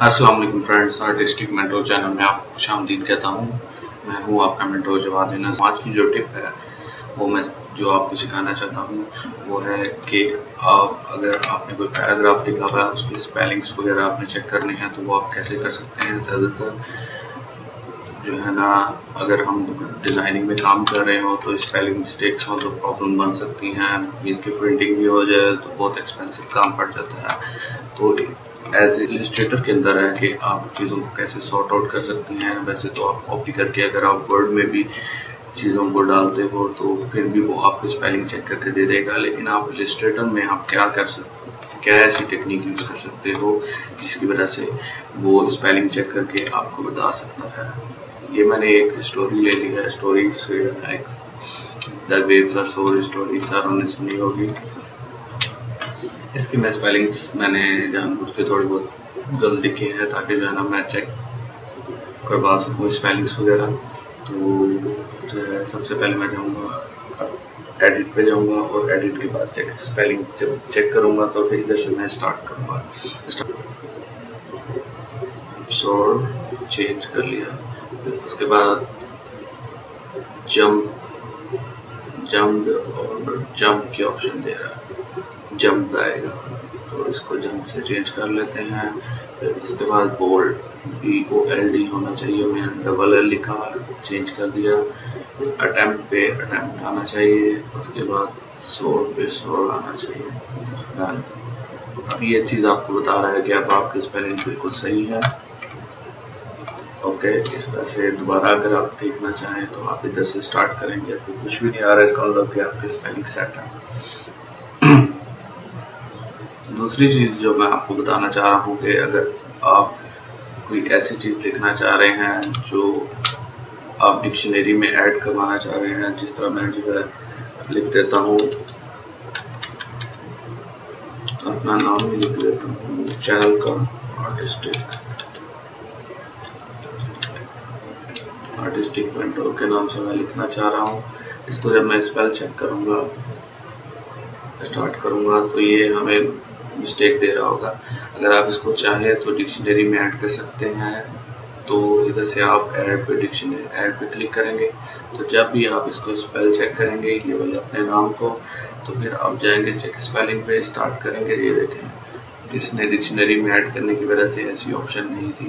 अस्सलाम वालेकुम friends, artistic mentor channel में आपको खुशामदीद कहता हूँ। मैं हूँ आपका मेंटोर जवाद। आज की जो टिप है वो मैं जो आपको सिखाना चाहता हूँ वो है कि आप अगर आपने कोई पैराग्राफ लिखा हुआ है उसकी स्पेलिंग्स वगैरह आपने चेक करनी है तो वो आप कैसे कर सकते हैं। ज़्यादातर जो है ना, अगर हम डिज़ाइनिंग में काम कर रहे हो तो स्पेलिंग मिस्टेक्स हो तो प्रॉब्लम बन सकती हैं। इसकी प्रिंटिंग भी हो जाए तो बहुत एक्सपेंसिव काम पड़ जाता है। तो एज इलस्ट्रेटर के अंदर है कि आप चीज़ों को कैसे सॉर्ट आउट कर सकती हैं। वैसे तो आप कॉपी करके अगर आप वर्ड में भी चीज़ों को डालते हो तो फिर भी वो आपको स्पेलिंग चेक करके दे देगा, लेकिन आप इलस्ट्रेटर में आप क्या ऐसी टेक्निक यूज़ कर सकते हो जिसकी वजह से वो स्पेलिंग चेक करके आपको बता सकता है। ये मैंने एक स्टोरी ले ली है, स्टोरी से द ग्रेट सर सोर स्टोरी सारों सुनी होगी। इसकी मैं स्पेलिंग्स मैंने जानबूझ के थोड़ी बहुत गलत लिखी है ताकि जो है ना मैं चेक करवा सकूँ स्पेलिंग्स वगैरह। तो जो है सबसे पहले मैं जाऊँगा एडिट पे जाऊँगा और एडिट के बाद स्पेलिंग जब चेक करूँगा तो फिर इधर से मैं स्टार्ट करूँगा। सोर चेंज कर लिया, फिर उसके बाद जम्प और जंप की ऑप्शन दे रहा है, जंप आएगा तो इसको जंप से चेंज कर लेते हैं। फिर उसके बाद बोल्ड BOLD होना चाहिए, मैंने डबल L लिखा है, चेंज कर दिया। अटेम्प्ट पे अटेम्प्ट आना चाहिए, उसके बाद सोर पे सोर आना चाहिए। अब ये चीज़ आपको बता रहा है कि अब आपकी स्पेलिंग बिल्कुल सही है। ओके, इस वजह से दोबारा अगर आप देखना चाहें तो आप इधर से स्टार्ट करेंगे तो कुछ भी नहीं आ रहा है, इसका मतलब कि आपकी स्पेलिंग सेट है। दूसरी चीज़ जो मैं आपको बताना चाह रहा हूँ कि अगर आप कोई ऐसी चीज़ लिखना चाह रहे हैं जो आप डिक्शनरी में ऐड करवाना चाह रहे हैं, जिस तरह मैं जो है लिख देता हूँ, अपना नाम भी लिख देता हूँ चैनल का, आर्टिस्टिक मेंटोर के नाम से मैं लिखना चाह रहा हूँ। इसको जब मैं स्पेल चेक करूँगा, स्टार्ट करूँगा तो ये हमें मिस्टेक दे रहा होगा। अगर आप इसको चाहें तो डिक्शनरी में ऐड कर सकते हैं, तो इधर से आप ऐड पे क्लिक करेंगे तो जब भी आप इसको स्पेल चेक करेंगे ये वाले अपने नाम को, तो फिर आप जाएंगे चेक स्पेलिंग पे, स्टार्ट करेंगे। ये देखें, इसने डिक्शनरी में ऐड करने की वजह से ऐसी ऑप्शन नहीं थी।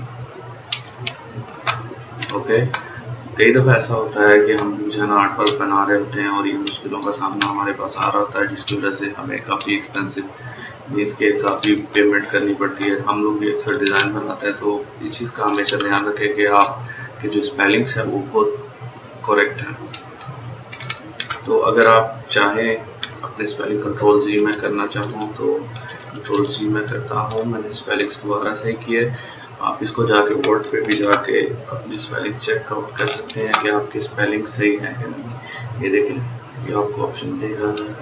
ओके, कई दफ़ा ऐसा होता है कि हम जो है ना आर्ट वर्क बना रहे होते हैं और ये मुश्किलों का सामना हमारे पास आ रहा होता है, जिसकी वजह से हमें काफ़ी एक्सपेंसिव मीन्स के काफ़ी पेमेंट करनी पड़ती है। हम लोग भी अक्सर डिज़ाइन बनाते हैं, तो इस चीज़ का हमेशा ध्यान रखें कि आपके जो स्पेलिंग्स हैं वो बहुत करेक्ट हैं। तो अगर आप चाहें अपने स्पेलिंग Ctrl+Z में करना चाहूँ तो Ctrl+Z में करता हूँ। मैंने स्पेलिंग्स दोबारा से किए। आप इसको जाके वर्ड पे भी जाके अपनी स्पेलिंग चेक आउट कर सकते हैं कि आपकी स्पेलिंग सही है कि नहीं। ये देखें, ये आपको ऑप्शन दे रहा है,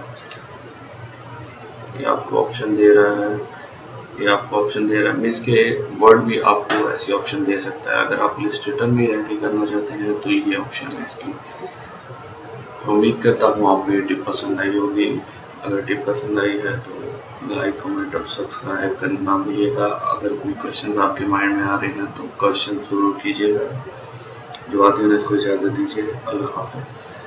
ये आपको ऑप्शन दे रहा है, ये आपको ऑप्शन दे रहा है। मीन्स के वर्ड भी आपको ऐसी ऑप्शन दे सकता है। अगर आप इलस्ट्रेटर में एंट्री करना चाहते हैं तो ये ऑप्शन है इसकी। उम्मीद करता हूँ आपको ये टिप पसंद आई होगी। अगर टिप पसंद आई है तो लाइक, कमेंट और सब्सक्राइब करना ना भूलिएगा। अगर कोई क्वेश्चंस आपके माइंड में आ रहे हैं तो क्वेश्चन जरूर कीजिएगा। जवाब देने को इजाज़त दीजिए। अल्लाह हाफ़िज़।